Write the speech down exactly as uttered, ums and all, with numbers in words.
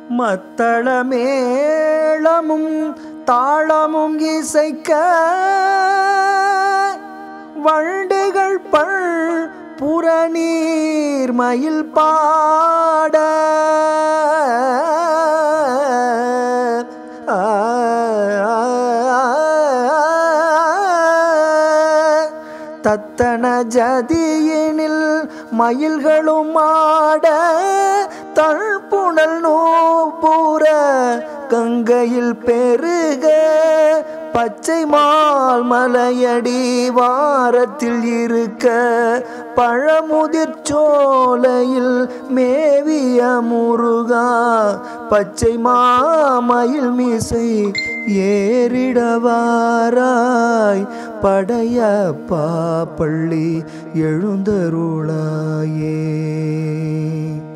மத்தளமேளமும் தாளமும் இசைக்க வண்டுகள் பள் புறநீர் மயில் பாட தத்தன ஜதியினில் மயில்களும் ஆட தழ்புணல் நூபுற கங்கையில் பெருக பச்சை மால் மலையடி வாரத்தில் இருக்க பழமுதிர் சோலையில் மேவிய முருகா பச்சை மாமயில் மீசை ஏறிடவாராய் படையப்பா பள்ளி எழுந்தருளாயே.